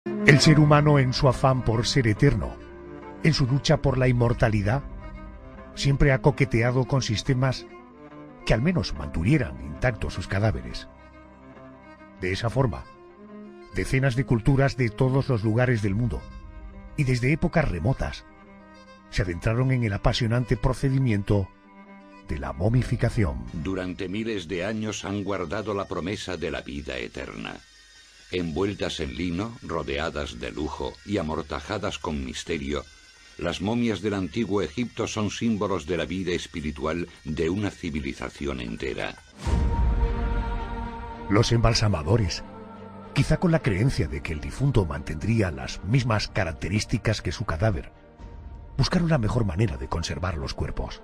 El ser humano, en su afán por ser eterno, en su lucha por la inmortalidad, siempre ha coqueteado con sistemas que al menos mantuvieran intactos sus cadáveres. De esa forma, decenas de culturas de todos los lugares del mundo, y desde épocas remotas, se adentraron en el apasionante procedimiento de la momificación. Durante miles de años han guardado la promesa de la vida eterna. Envueltas en lino, rodeadas de lujo y amortajadas con misterio, las momias del antiguo Egipto son símbolos de la vida espiritual de una civilización entera. Los embalsamadores, quizá con la creencia de que el difunto mantendría las mismas características que su cadáver, buscaron la mejor manera de conservar los cuerpos.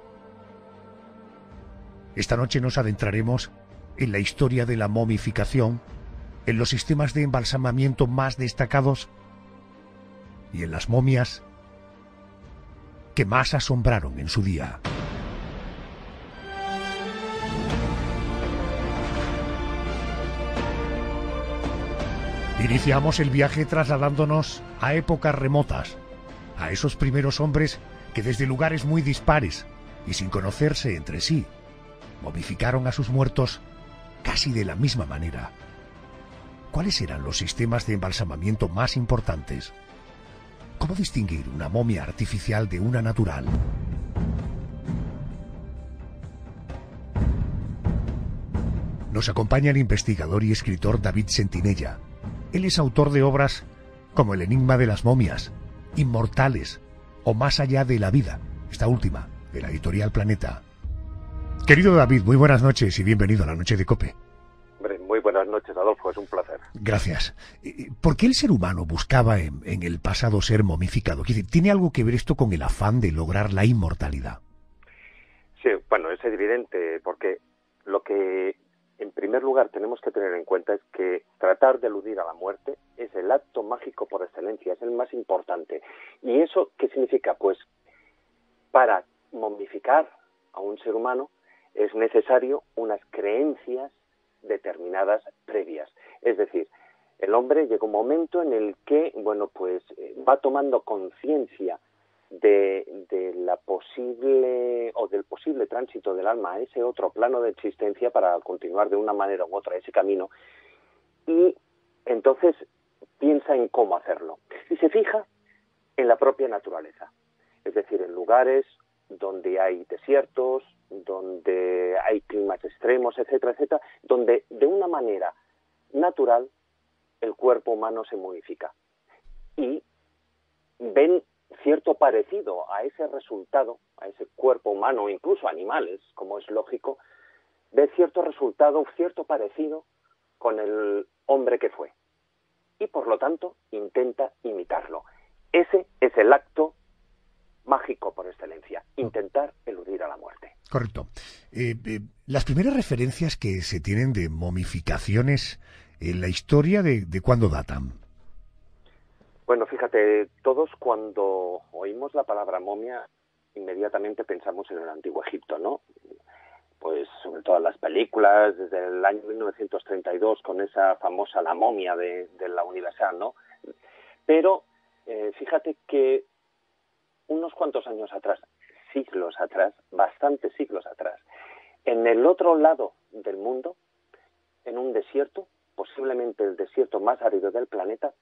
Esta noche nos adentraremos en la historia de la momificación, en los sistemas de embalsamamiento más destacados y en las momias que más asombraron en su día. Iniciamos el viaje trasladándonos a épocas remotas, a esos primeros hombres que desde lugares muy dispares y sin conocerse entre sí, momificaron a sus muertos casi de la misma manera. ¿Cuáles eran los sistemas de embalsamamiento más importantes? ¿Cómo distinguir una momia artificial de una natural? Nos acompaña el investigador y escritor David Sentinella. Él es autor de obras como El enigma de las momias, Inmortales o Más allá de la vida, esta última, de la editorial Planeta. Querido David, muy buenas noches y bienvenido a la Noche de COPE. Muy buenas noches, Adolfo, es un placer. Gracias. ¿Por qué el ser humano buscaba en el pasado ser momificado? ¿Tiene algo que ver esto con el afán de lograr la inmortalidad? Sí, bueno, es evidente, porque lo que en primer lugar tenemos que tener en cuenta es que tratar de eludir a la muerte es el acto mágico por excelencia, es el más importante. ¿Y eso qué significa? Pues para momificar a un ser humano es necesario unas creencias determinadas previas. Es decir, el hombre llega un momento en el que, va tomando conciencia de la posible o del posible tránsito del alma a ese otro plano de existencia para continuar de una manera u otra ese camino, y entonces piensa en cómo hacerlo. Y se fija en la propia naturaleza, es decir, en lugares donde hay desiertos, donde hay climas extremos, etcétera, etcétera, donde de una manera natural el cuerpo humano se modifica. Y ven cierto parecido a ese resultado, a ese cuerpo humano, incluso animales, como es lógico, ve cierto resultado, cierto parecido con el hombre que fue. Y por lo tanto intenta imitarlo. Ese es el acto mágico por excelencia, intentar eludir a la muerte. Correcto. Las primeras referencias que se tienen de momificaciones en la historia, ¿de cuándo datan? Bueno, fíjate, todos cuando oímos la palabra momia, inmediatamente pensamos en el antiguo Egipto, ¿no? Pues sobre todo en las películas, desde el año 1932, con esa famosa La momia de la Universal, ¿no? Pero fíjate que unos cuantos años atrás, siglos atrás, bastantes siglos atrás, en el otro lado del mundo, en un desierto, posiblemente el desierto más árido del planeta,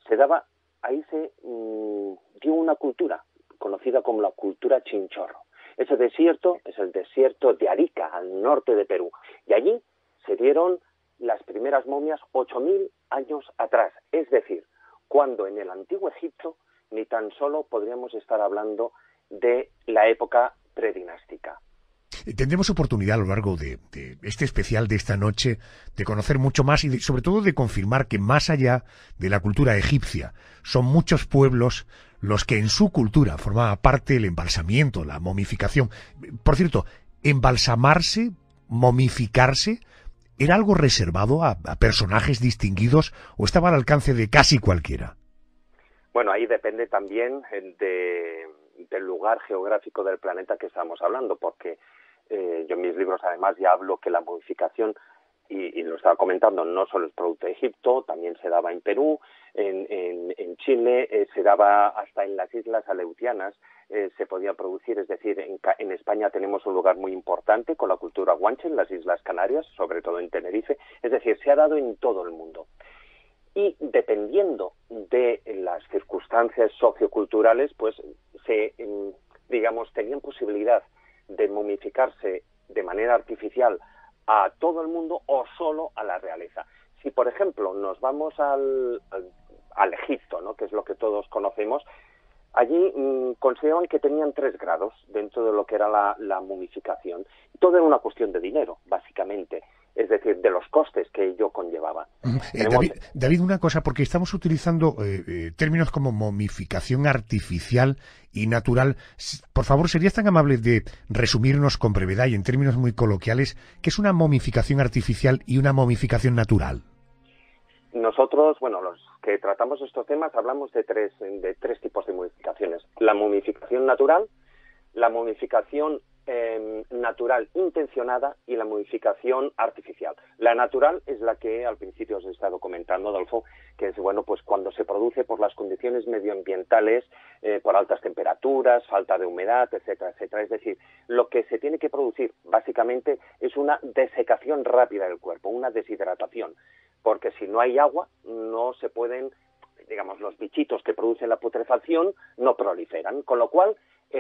ahí se dio una cultura conocida como la cultura Chinchorro. Ese desierto es el desierto de Arica, al norte de Perú, y allí se dieron las primeras momias 8.000 años atrás, es decir, cuando en el antiguo Egipto ni tan solo podríamos estar hablando de la época predinástica. Tendremos oportunidad a lo largo de este especial de esta noche de conocer mucho más y sobre todo de confirmar que más allá de la cultura egipcia son muchos pueblos los que en su cultura formaba parte el embalsamiento, la momificación. Por cierto, embalsamarse, momificarse, ¿era algo reservado a personajes distinguidos o estaba al alcance de casi cualquiera? Bueno, ahí depende también del lugar geográfico del planeta que estamos hablando, porque yo en mis libros además ya hablo que la momificación y lo estaba comentando, no solo es producto de Egipto, también se daba en Perú, en Chile, se daba hasta en las islas aleutianas, se podía producir, es decir, en España tenemos un lugar muy importante con la cultura guanche en las Islas Canarias, sobre todo en Tenerife, es decir, se ha dado en todo el mundo. Y dependiendo de las circunstancias socioculturales, pues tenían posibilidad de momificarse de manera artificial a todo el mundo o solo a la realeza. Si, por ejemplo, nos vamos al Egipto, ¿no?, que es lo que todos conocemos, allí consideraban que tenían 3 grados dentro de lo que era la momificación. Todo era una cuestión de dinero, básicamente, es decir, de los costes que ello conllevaba. David, una cosa, porque estamos utilizando términos como momificación artificial y natural. Por favor, ¿serías tan amable de resumirnos con brevedad y en términos muy coloquiales qué es una momificación artificial y una momificación natural? Nosotros, los que tratamos estos temas, hablamos de tres tipos de momificaciones. La momificación natural, la momificación natural intencionada y la momificación artificial. La natural es la que al principio os he estado comentando, Adolfo, que es pues cuando se produce por las condiciones medioambientales, por altas temperaturas, falta de humedad, etcétera, etcétera. Es decir, lo que se tiene que producir básicamente es una desecación rápida del cuerpo, una deshidratación, porque si no hay agua no se pueden, los bichitos que producen la putrefacción no proliferan, con lo cual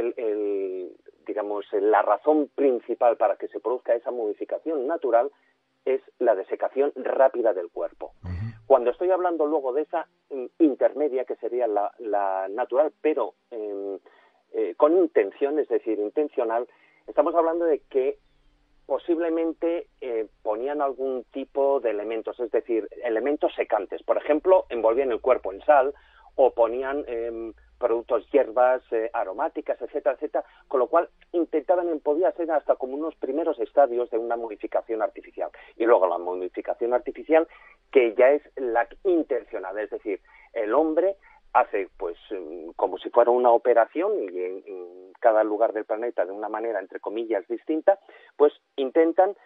la razón principal para que se produzca esa modificación natural es la desecación rápida del cuerpo. Cuando estoy hablando luego de esa intermedia, que sería la natural, pero con intención, es decir, intencional, estamos hablando de que posiblemente ponían algún tipo de elementos, es decir, elementos secantes. Por ejemplo, envolvían el cuerpo en sal o ponían productos, hierbas aromáticas, etcétera, etcétera, con lo cual podía ser hasta como unos primeros estadios de una momificación artificial. Y luego la momificación artificial, que ya es la intencionada, es decir, el hombre hace como si fuera una operación y en cada lugar del planeta de una manera entre comillas distinta, pues intentan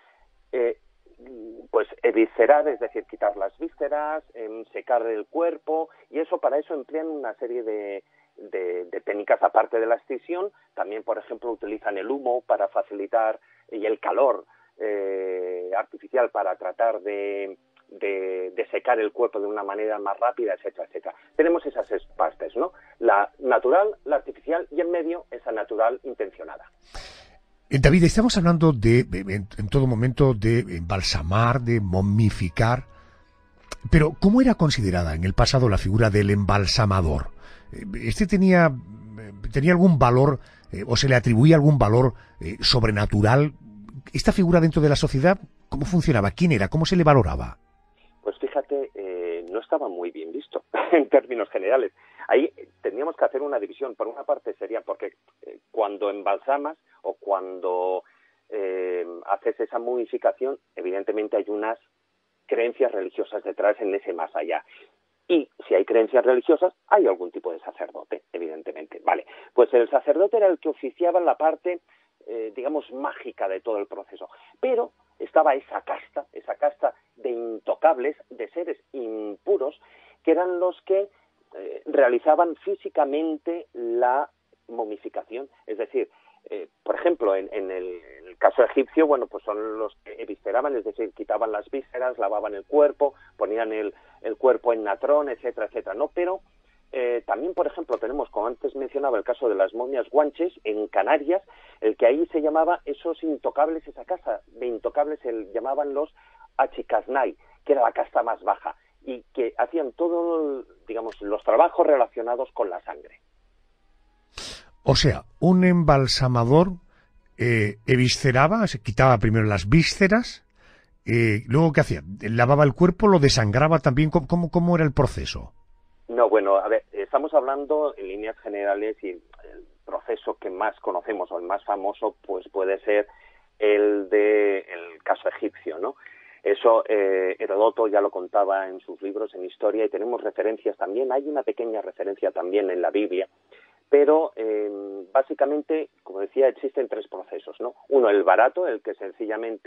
eviscerar, es decir, quitar las vísceras, secar el cuerpo, y para eso emplean una serie de técnicas aparte de la excisión. También, por ejemplo, utilizan el humo para facilitar y el calor artificial para tratar de secar el cuerpo de una manera más rápida, etcétera, etcétera. Tenemos esas partes, ¿no? La natural, la artificial y en medio esa natural intencionada. David, estamos hablando en todo momento de embalsamar, de momificar, pero ¿cómo era considerada en el pasado la figura del embalsamador? ¿Este tenía algún valor o se le atribuía algún valor sobrenatural? ¿Esta figura dentro de la sociedad, cómo funcionaba? ¿Quién era? ¿Cómo se le valoraba? Pues fíjate, no estaba muy bien visto en términos generales. Ahí tendríamos que hacer una división. Por una parte sería porque cuando embalsamas o cuando haces esa momificación, evidentemente hay unas creencias religiosas detrás en ese más allá. Y si hay creencias religiosas, hay algún tipo de sacerdote, evidentemente. Vale, pues el sacerdote era el que oficiaba la parte, mágica de todo el proceso. Pero estaba esa casta de intocables, de seres impuros, que eran los que realizaban físicamente la momificación. Es decir, por ejemplo, en el caso egipcio, pues son los que evisceraban, es decir, quitaban las vísceras, lavaban el cuerpo, ponían el cuerpo en natrón, etcétera, etcétera, ¿no? Pero también, por ejemplo, tenemos, como antes mencionaba, el caso de las momias guanches en Canarias, el que ahí se llamaba esos intocables, esa casa de intocables, llamaban los achicasnay, que era la casta más baja, y que hacían todos, los trabajos relacionados con la sangre. O sea, un embalsamador evisceraba, se quitaba primero las vísceras, luego ¿qué hacía? ¿Lavaba el cuerpo, lo desangraba también? ¿Cómo era el proceso? No, a ver, estamos hablando en líneas generales y el proceso que más conocemos o el más famoso pues puede ser el caso egipcio, ¿no? Eso Heródoto ya lo contaba en sus libros en historia y tenemos referencias también, hay una pequeña referencia también en la Biblia, pero básicamente, como decía, existen 3 procesos, ¿no? Uno, el barato, el que sencillamente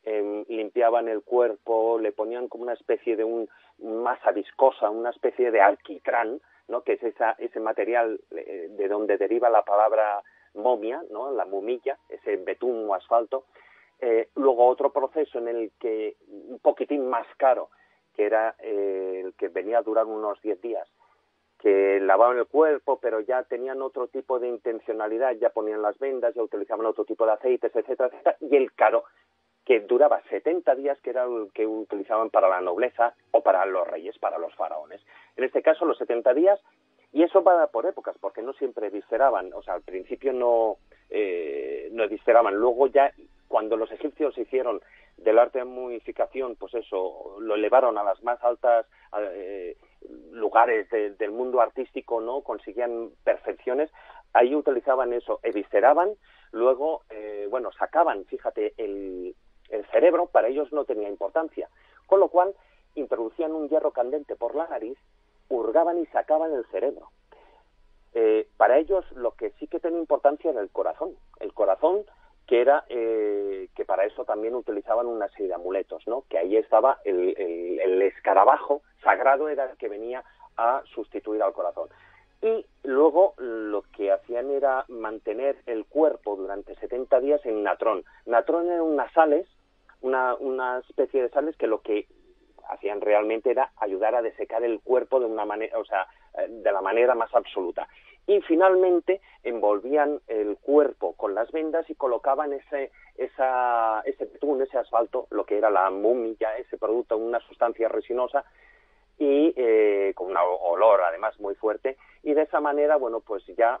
limpiaban el cuerpo, le ponían como una especie de masa viscosa, una especie de alquitrán, ¿no? Que es ese material de donde deriva la palabra momia, ¿no? La mumilla, ese betún o asfalto. Luego otro proceso en el que un poquitín más caro, que era el que venía a durar unos 10 días, que lavaban el cuerpo, pero ya tenían otro tipo de intencionalidad, ya ponían las vendas, ya utilizaban otro tipo de aceites, etcétera, etcétera, y el caro, que duraba 70 días, que era el que utilizaban para la nobleza o para los reyes, para los faraones. En este caso, los 70 días, y eso va por épocas, porque no siempre visceraban, o sea, al principio no visceraban, luego ya, cuando los egipcios hicieron del arte de momificación, pues eso, lo elevaron a las más altas lugares del mundo artístico, ¿no? Conseguían perfecciones, ahí utilizaban eso, evisceraban, luego, sacaban, fíjate, el cerebro, para ellos no tenía importancia, con lo cual introducían un hierro candente por la nariz, hurgaban y sacaban el cerebro. Para ellos lo que sí que tenía importancia era el corazón que era que para eso también utilizaban una serie de amuletos, ¿no? Que ahí estaba el escarabajo sagrado, era el que venía a sustituir al corazón. Y luego lo que hacían era mantener el cuerpo durante 70 días en natrón. Natrón eran unas sales, una especie de sales que lo que hacían realmente era ayudar a desecar el cuerpo de una manera, de la manera más absoluta. Y finalmente envolvían el cuerpo con las vendas y colocaban ese betún, ese asfalto, lo que era la mumilla, ese producto, una sustancia resinosa y con un olor además muy fuerte, y de esa manera, pues ya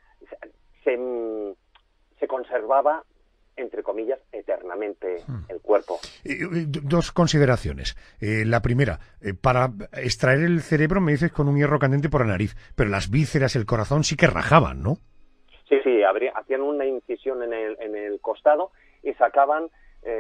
se conservaba, entre comillas, eternamente el cuerpo. Dos consideraciones. La primera, para extraer el cerebro me dices con un hierro candente por la nariz, pero las vísceras, el corazón sí que rajaban, ¿no? Sí, hacían una incisión en el costado y sacaban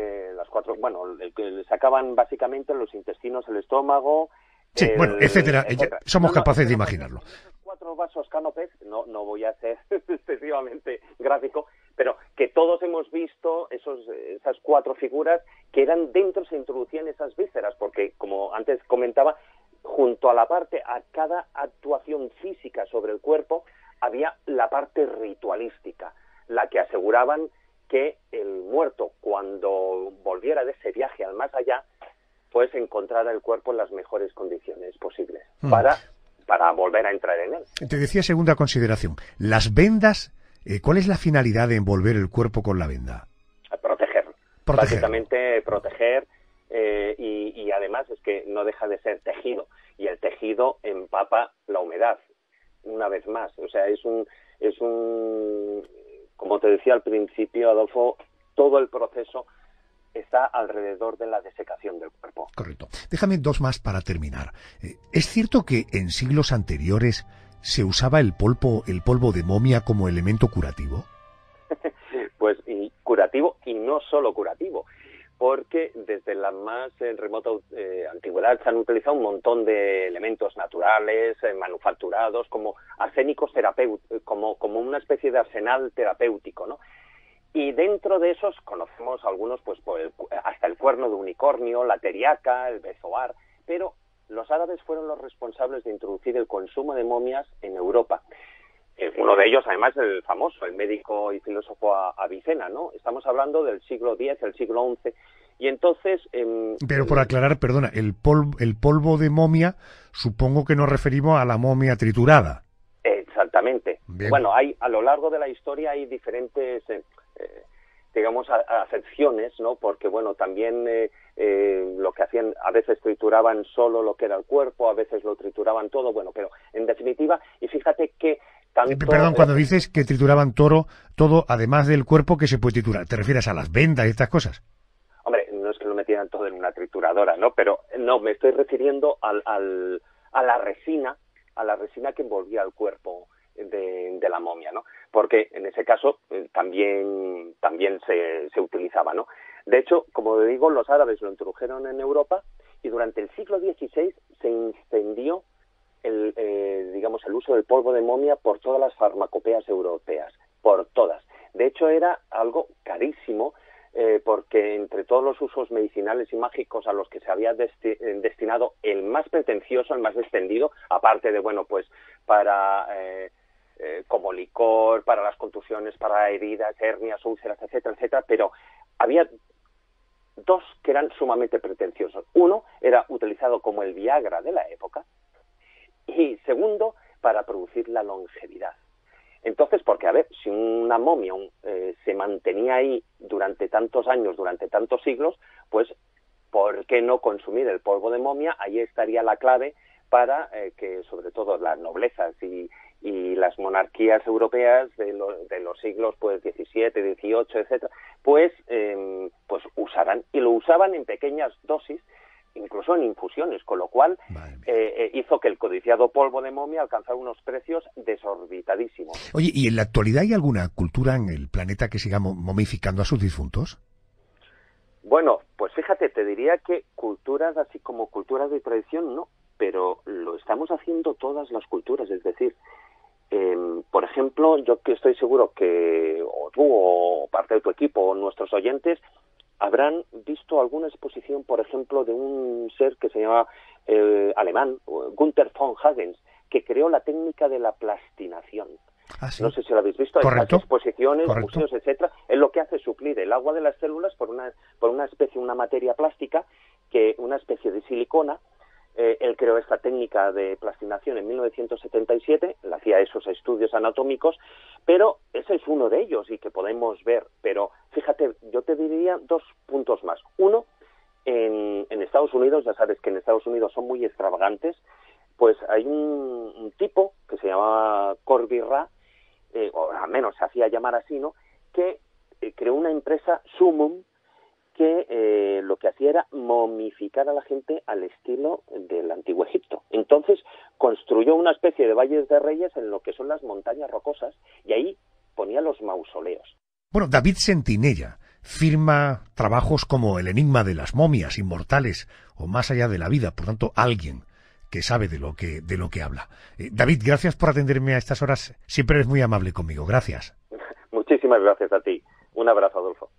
sacaban básicamente los intestinos, el estómago. Sí, etcétera. Somos capaces de imaginarlo. 4 vasos canopes, no voy a ser excesivamente gráfico, pero que todos hemos visto esas 4 figuras que eran dentro, se introducían esas vísceras, porque como antes comentaba, junto a cada actuación física sobre el cuerpo, había la parte ritualística, la que aseguraban que el muerto, cuando volviera de ese viaje al más allá, pues encontrara el cuerpo en las mejores condiciones posibles para volver a entrar en él. Te decía, segunda consideración, las vendas, ¿cuál es la finalidad de envolver el cuerpo con la venda? Proteger. Básicamente proteger, y además es que no deja de ser tejido, y el tejido empapa la humedad, una vez más. O sea, es un como te decía al principio, Adolfo, todo el proceso está alrededor de la desecación del cuerpo. Correcto. Déjame 2 más para terminar. ¿Es cierto que en siglos anteriores se usaba el polvo de momia como elemento curativo? Pues curativo, y no solo curativo, porque desde la más remota antigüedad se han utilizado un montón de elementos naturales, manufacturados, como arsénicos terapéuticos, como una especie de arsenal terapéutico, ¿no? Y dentro de esos conocemos algunos, pues hasta el cuerno de unicornio, la teriaca, el bezoar, pero los árabes fueron los responsables de introducir el consumo de momias en Europa. Uno de ellos, además, el famoso, el médico y filósofo Avicena, ¿no? Estamos hablando del siglo X, el siglo XI, y entonces... Pero por aclarar, perdona, el polvo de momia, supongo que nos referimos a la momia triturada. Exactamente. Bien. Bueno, a lo largo de la historia hay diferentes... acepciones, ¿no? Porque, también lo que hacían, a veces trituraban solo lo que era el cuerpo, a veces lo trituraban todo, pero en definitiva, y fíjate que tanto... Perdón, cuando dices que trituraban todo, además del cuerpo, que se puede triturar, ¿te refieres a las vendas y estas cosas? Hombre, no es que lo metieran todo en una trituradora, ¿no? Pero no, me estoy refiriendo a la resina que envolvía el cuerpo de la momia, ¿no? Porque en ese caso también se utilizaba, ¿no? De hecho, como digo, los árabes lo introdujeron en Europa y durante el siglo XVI se incendió el uso del polvo de momia por todas las farmacopeas europeas, por todas. De hecho, era algo carísimo porque entre todos los usos medicinales y mágicos a los que se había destinado, el más pretencioso, el más extendido, aparte de, bueno, pues para como licor, para las contusiones, para heridas, hernias, úlceras, etcétera, etcétera, pero había dos que eran sumamente pretenciosos. Uno era utilizado como el Viagra de la época y segundo, para producir la longevidad. Entonces, porque, a ver, si una momia se mantenía ahí durante tantos años, durante tantos siglos, pues, ¿por qué no consumir el polvo de momia? Ahí estaría la clave para que, sobre todo, las noblezas y las monarquías europeas de los siglos, pues, XVII, XVIII, etcétera, pues usaran. Y lo usaban en pequeñas dosis, incluso en infusiones, con lo cual hizo que el codiciado polvo de momia alcanzara unos precios desorbitadísimos. Oye, ¿y en la actualidad hay alguna cultura en el planeta que siga momificando a sus difuntos? Bueno, pues fíjate, te diría que culturas así como culturas de tradición no, pero lo estamos haciendo todas las culturas, es decir, por ejemplo, yo que estoy seguro que o tú o parte de tu equipo o nuestros oyentes habrán visto alguna exposición, por ejemplo, de un ser que se llama alemán, Gunther von Hagens, que creó la técnica de la plastinación. ¿Ah, sí? No sé si lo habéis visto, hay exposiciones, correcto. museos, etcétera. Él lo que hace es suplir el agua de las células por una materia plástica, una especie de silicona. Él creó esta técnica de plastinación en 1977, él hacía esos estudios anatómicos, pero ese es uno de ellos y que podemos ver. Pero fíjate, yo te diría dos puntos más. Uno, en Estados Unidos, ya sabes que en Estados Unidos son muy extravagantes, pues hay un tipo que se llama Corby Ra, o al menos se hacía llamar así, ¿no?, que creó una empresa, Sumum, que lo que hacía era momificar a la gente al estilo del Antiguo Egipto. Entonces construyó una especie de valles de reyes en lo que son las montañas rocosas y ahí ponía los mausoleos. Bueno, David Sentinella firma trabajos como El enigma de las momias inmortales o Más allá de la vida, por tanto, alguien que sabe de lo que habla. David, gracias por atenderme a estas horas. Siempre eres muy amable conmigo. Gracias. Muchísimas gracias a ti. Un abrazo, Adolfo.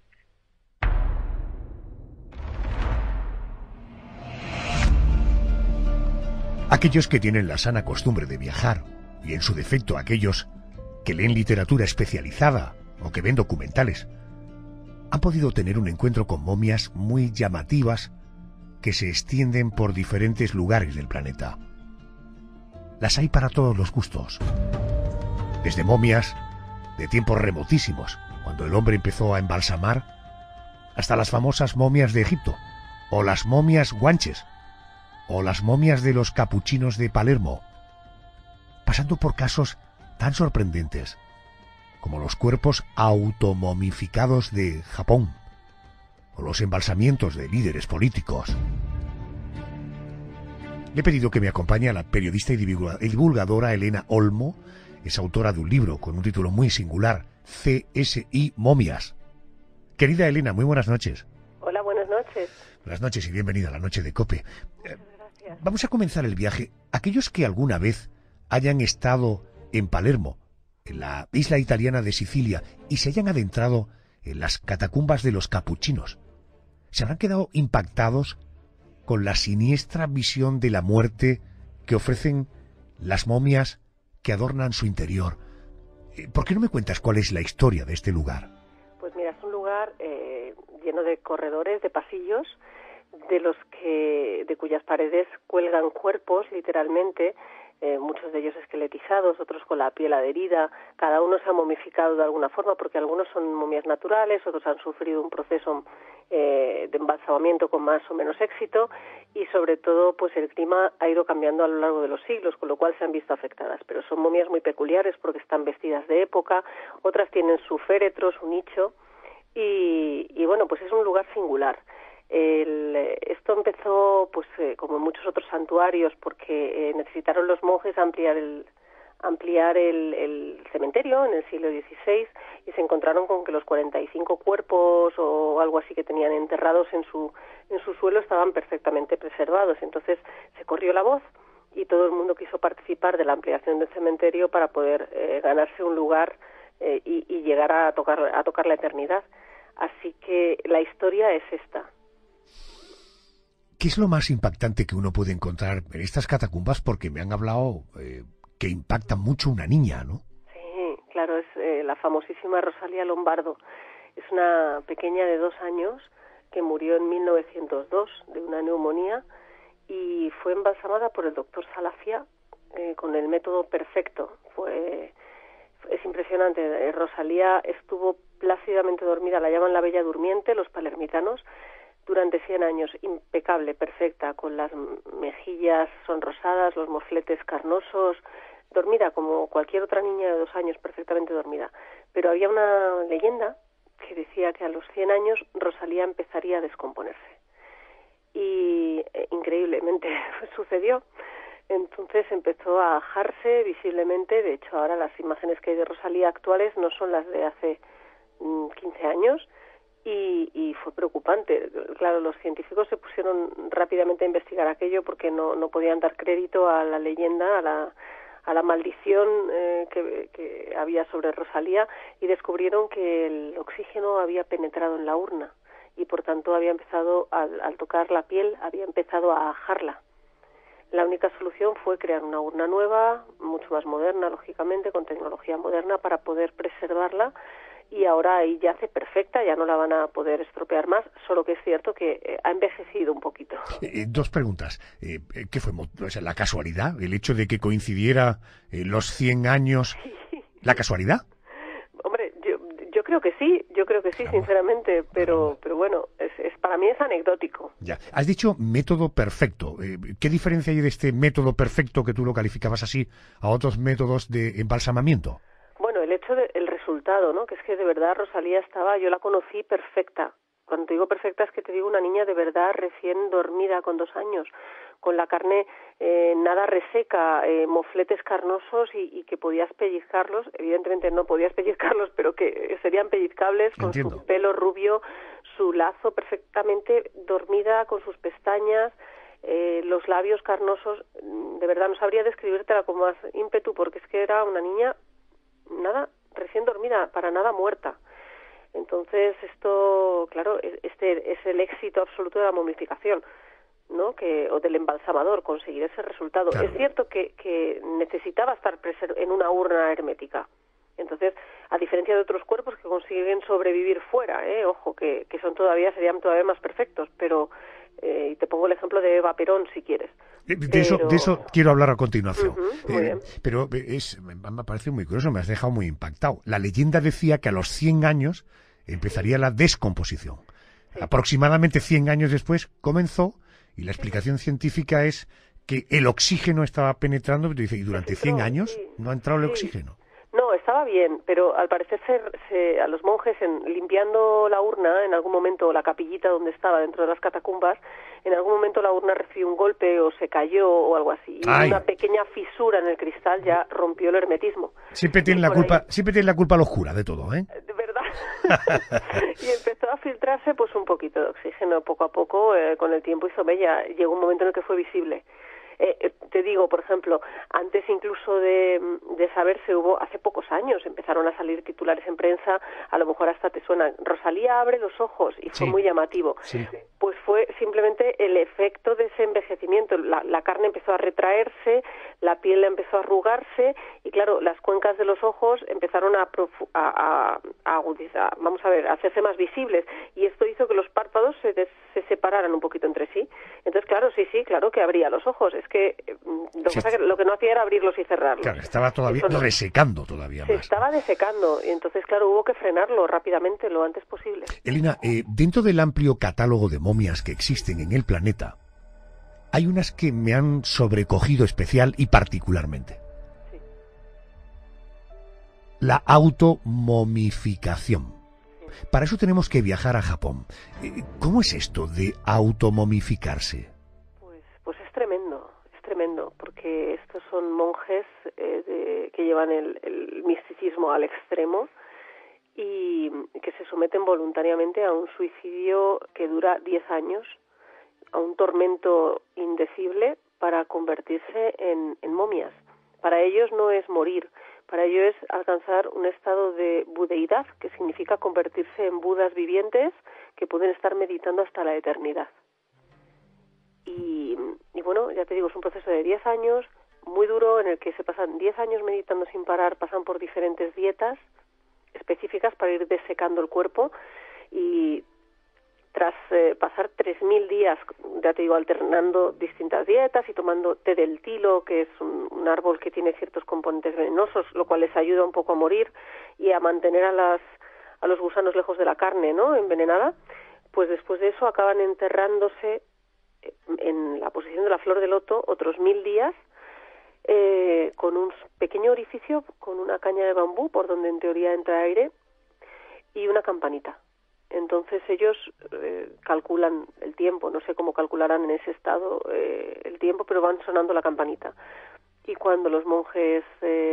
Aquellos que tienen la sana costumbre de viajar, y en su defecto aquellos que leen literatura especializada o que ven documentales, han podido tener un encuentro con momias muy llamativas que se extienden por diferentes lugares del planeta. Las hay para todos los gustos. Desde momias de tiempos remotísimos, cuando el hombre empezó a embalsamar, hasta las famosas momias de Egipto, o las momias guanches, o las momias de los capuchinos de Palermo, pasando por casos tan sorprendentes como los cuerpos automomificados de Japón o los embalsamientos de líderes políticos. Le he pedido que me acompañe a la periodista y divulgadora Elena Olmo. Es autora de un libro con un título muy singular, CSI Momias. Querida Elena, muy buenas noches. Hola, buenas noches. Buenas noches y bienvenida a la noche de COPE. Gracias. Vamos a comenzar el viaje. Aquellos que alguna vez hayan estado en Palermo, en la isla italiana de Sicilia, y se hayan adentrado en las catacumbas de los capuchinos, se habrán quedado impactados con la siniestra visión de la muerte que ofrecen las momias que adornan su interior. ¿Por qué no me cuentas cuál es la historia de este lugar? Pues mira, es un lugar lleno de corredores, de pasillos, de cuyas paredes cuelgan cuerpos, literalmente, muchos de ellos esqueletizados, otros con la piel adherida. Cada uno se ha momificado de alguna forma, porque algunos son momias naturales, otros han sufrido un proceso de embalsamamiento con más o menos éxito, y sobre todo pues el clima ha ido cambiando a lo largo de los siglos, con lo cual se han visto afectadas. Pero son momias muy peculiares porque están vestidas de época, otras tienen su féretro, su nicho, y bueno, pues es un lugar singular. Esto empezó, pues como en muchos otros santuarios, porque necesitaron los monjes ampliar el cementerio en el siglo XVI, y se encontraron con que los 45 cuerpos o algo así que tenían enterrados en su suelo estaban perfectamente preservados. Entonces se corrió la voz y todo el mundo quiso participar de la ampliación del cementerio para poder ganarse un lugar y llegar a tocar la eternidad. Así que la historia es esta. ¿Qué es lo más impactante que uno puede encontrar en estas catacumbas? Porque me han hablado que impacta mucho una niña, ¿no? Sí, claro, es la famosísima Rosalía Lombardo. Es una pequeña de 2 años que murió en 1902 de una neumonía y fue embalsamada por el doctor Salafia con el método perfecto. Es impresionante. Rosalía estuvo plácidamente dormida, la llaman la Bella Durmiente, los palermitanos, durante 100 años, impecable, perfecta, con las mejillas sonrosadas, los mofletes carnosos, dormida como cualquier otra niña de 2 años, perfectamente dormida. Pero había una leyenda que decía que a los 100 años Rosalía empezaría a descomponerse. Y increíblemente sucedió. Entonces empezó a ajarse visiblemente. De hecho, ahora las imágenes que hay de Rosalía actuales no son las de hace 15 años, y fue preocupante. Claro, los científicos se pusieron rápidamente a investigar aquello porque no podían dar crédito a la leyenda, a la maldición que había sobre Rosalía, y descubrieron que el oxígeno había penetrado en la urna y por tanto había empezado, al tocar la piel, había empezado a ajarla. La única solución fue crear una urna nueva, mucho más moderna, lógicamente, con tecnología moderna para poder preservarla, y ahora ahí yace perfecta, ya no la van a poder estropear más, solo que es cierto que ha envejecido un poquito. 2 preguntas. ¿Qué fue? O sea, ¿la casualidad? ¿El hecho de que coincidiera los 100 años? ¿La casualidad? Hombre, yo creo que sí, sinceramente, pero bueno, para mí es anecdótico. Ya. Has dicho método perfecto. ¿Qué diferencia hay de este método perfecto, que tú lo calificabas así, a otros métodos de embalsamamiento? Bueno, el hecho del resultado, ¿no? Que es que de verdad Rosalía yo la conocí perfecta. Cuando te digo perfecta es que te digo una niña de verdad recién dormida con 2 años, con la carne nada reseca, mofletes carnosos y que podías pellizcarlos. Evidentemente no podías pellizcarlos, pero que serían pellizcables. Entiendo. Con su pelo rubio, su lazo perfectamente dormida, con sus pestañas, los labios carnosos. De verdad no sabría describírtela con más ímpetu, porque es que era una niña recién dormida, para nada muerta. Entonces esto, claro, este es el éxito absoluto de la momificación, ¿no? O del embalsamador, conseguir ese resultado. Claro. Es cierto que necesitaba estar en una urna hermética. Entonces, a diferencia de otros cuerpos que consiguen sobrevivir fuera, ojo, que serían todavía más perfectos, pero y te pongo el ejemplo de Eva Perón, si quieres. De eso quiero hablar a continuación. Muy bien. Pero me parece muy curioso, me has dejado muy impactado. La leyenda decía que a los 100 años empezaría la descomposición. Sí. Aproximadamente 100 años después comenzó, y la explicación científica es que el oxígeno estaba penetrando, y durante 100 años no ha entrado el oxígeno. No, estaba bien, pero al parecer a los monjes, limpiando la urna, en algún momento, la capillita donde estaba dentro de las catacumbas, en algún momento la urna recibió un golpe o se cayó o algo así. Y una pequeña fisura en el cristal ya rompió el hermetismo. Siempre tiene la culpa los curas de todo, ¿eh? De verdad. Y empezó a filtrarse pues un poquito de oxígeno poco a poco, con el tiempo hizo mella. Llegó un momento en el que fue visible. Te digo, por ejemplo, antes incluso de saberse, hace pocos años empezaron a salir titulares en prensa, a lo mejor hasta te suena, Rosalía abre los ojos, y fue muy llamativo. Sí. Pues fue simplemente el efecto de ese envejecimiento. La carne empezó a retraerse, la piel empezó a arrugarse, y claro, las cuencas de los ojos empezaron a agudizar, a hacerse más visibles, y esto hizo que los párpados se separaran un poquito entre sí. Entonces, claro que abría los ojos. Es que lo que no hacía era abrirlos y cerrarlos. Claro, estaba todavía resecando todavía más. Se estaba desecando, y entonces, claro, hubo que frenarlo rápidamente, lo antes posible. Elena, dentro del amplio catálogo de momias que existen en el planeta, hay unas que me han sobrecogido especial y particularmente. Sí. La automomificación. Sí. Para eso tenemos que viajar a Japón. ¿Cómo es esto de automomificarse? Pues es tremendo, porque estos son monjes que llevan el misticismo al extremo y que se someten voluntariamente a un suicidio que dura 10 años, a un tormento indecible para convertirse en momias. Para ellos no es morir, Para ello es alcanzar un estado de budeidad, que significa convertirse en budas vivientes que pueden estar meditando hasta la eternidad. Y bueno, ya te digo, es un proceso de 10 años, muy duro, en el que se pasan 10 años meditando sin parar, pasan por diferentes dietas específicas para ir desecando el cuerpo, y tras pasar 3.000 días, ya te digo, alternando distintas dietas y tomando té del tilo, que es un árbol que tiene ciertos componentes venenosos, lo cual les ayuda un poco a morir y a mantener a los gusanos lejos de la carne, ¿no?, envenenada, pues después de eso acaban enterrándose en la posición de la flor de loto otros 1.000 días, con un pequeño orificio, con una caña de bambú por donde en teoría entra aire y una campanita. Entonces ellos calculan el tiempo, no sé cómo calcularán en ese estado el tiempo, pero van sonando la campanita. Y cuando los monjes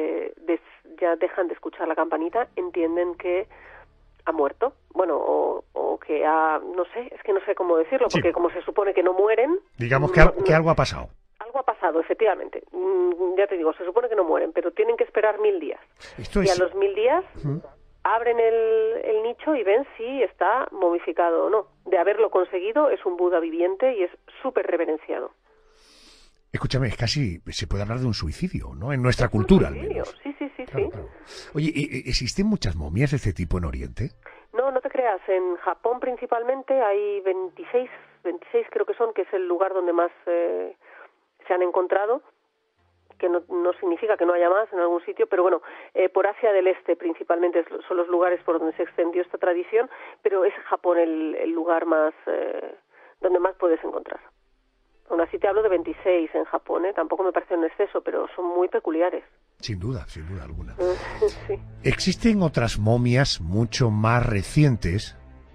ya dejan de escuchar la campanita, entienden que ha muerto, bueno, o que ha, no sé, es que no sé cómo decirlo, porque como se supone que no mueren... Digamos que algo ha pasado. Algo ha pasado, efectivamente. Ya te digo, se supone que no mueren, pero tienen que esperar 1.000 días. Y a los 1.000 días abren el nicho y ven si está momificado o no. De haberlo conseguido, es un Buda viviente y es súper reverenciado. Escúchame, es casi, se puede hablar de un suicidio, ¿no? En nuestra cultura, al menos. Sí. Claro. Oye, ¿existen muchas momias de este tipo en Oriente? No te creas. En Japón principalmente hay 26 creo que son, que es el lugar donde más se han encontrado, que no significa que no haya más en algún sitio, pero bueno, por Asia del Este principalmente son los lugares por donde se extendió esta tradición, pero es Japón el lugar más donde más puedes encontrar. Aún así te hablo de 26 en Japón, tampoco me parece un exceso, pero son muy peculiares. Sin duda alguna. Sí. Existen otras momias mucho más recientes,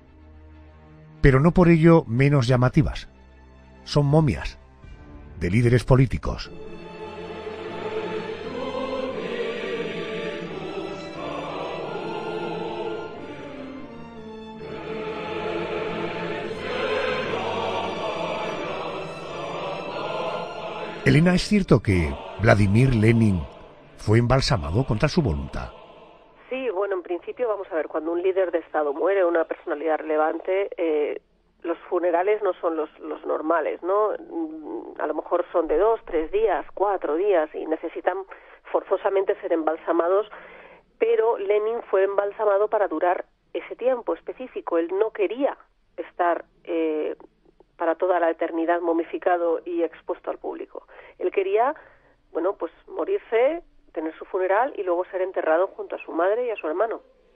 pero no por ello menos llamativas. Son momias de líderes políticos. Elena, ¿es cierto que Vladimir Lenin fue embalsamado contra su voluntad? Sí, bueno, en principio, vamos a ver, cuando un líder de Estado muere, una personalidad relevante, los funerales no son los normales, ¿no? A lo mejor son de 2, 3 días, 4 días y necesitan forzosamente ser embalsamados, pero Lenin fue embalsamado para durar ese tiempo específico. Él no quería estar para toda la eternidad momificado y expuesto al público. Él quería, bueno, pues morirse, tener su funeral y luego ser enterrado junto a su madre y a su hermano.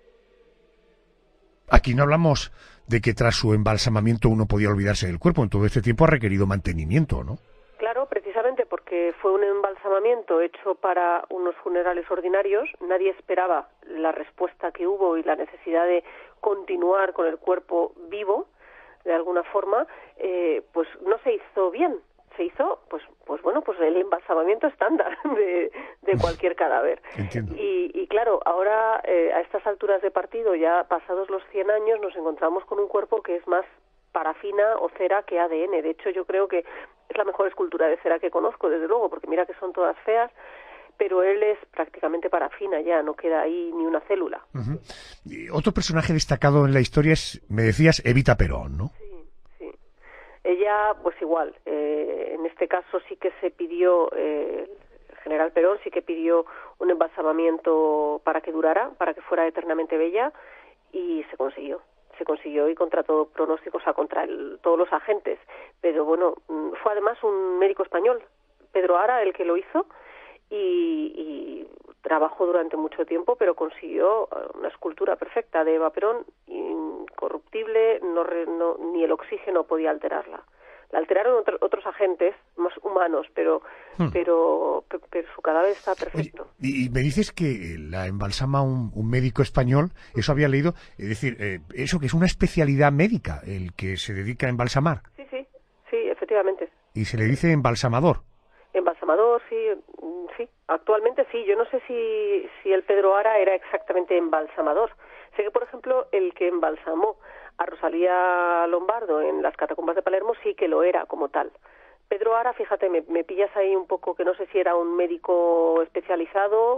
Aquí no hablamos de que tras su embalsamamiento uno podía olvidarse del cuerpo. En todo este tiempo ha requerido mantenimiento, ¿no? Claro, precisamente porque fue un embalsamamiento hecho para unos funerales ordinarios. Nadie esperaba la respuesta que hubo y la necesidad de continuar con el cuerpo vivo, de alguna forma, pues no se hizo bien. Se hizo, pues bueno, pues el embalsamamiento estándar de cualquier cadáver. Entiendo. Y claro, ahora a estas alturas de partido, ya pasados los 100 años, nos encontramos con un cuerpo que es más parafina o cera que ADN. De hecho, yo creo que es la mejor escultura de cera que conozco, desde luego, porque mira que son todas feas, pero él es prácticamente parafina ya, no queda ahí ni una célula. Uh-huh. Y otro personaje destacado en la historia es, me decías, Evita Perón, ¿no? Sí. Ella, pues igual, en este caso sí que se pidió, el general Perón sí que pidió un embalsamamiento para que durara, para que fuera eternamente bella, y se consiguió y contra todo pronóstico, o sea, contra todos los agentes. Pero bueno, fue además un médico español, Pedro Ara, el que lo hizo, y trabajó durante mucho tiempo, pero consiguió una escultura perfecta de Eva Perón, incorruptible, ni el oxígeno podía alterarla. La alteraron otros agentes más humanos, pero su cadáver está perfecto. Oye, y me dices que la embalsama un médico español, eso había leído, es decir, eso que es una especialidad médica, el que se dedica a embalsamar. Sí, efectivamente. Y se le dice embalsamador. Embalsamador, sí. Actualmente sí. Yo no sé si el Pedro Ara era exactamente embalsamador. Sé que, por ejemplo, el que embalsamó a Rosalía Lombardo en las catacumbas de Palermo sí que lo era como tal. Pedro Ara, fíjate, me pillas ahí un poco, que no sé si era un médico especializado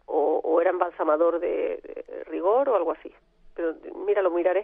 o era embalsamador de rigor o algo así. Pero mira, lo miraré.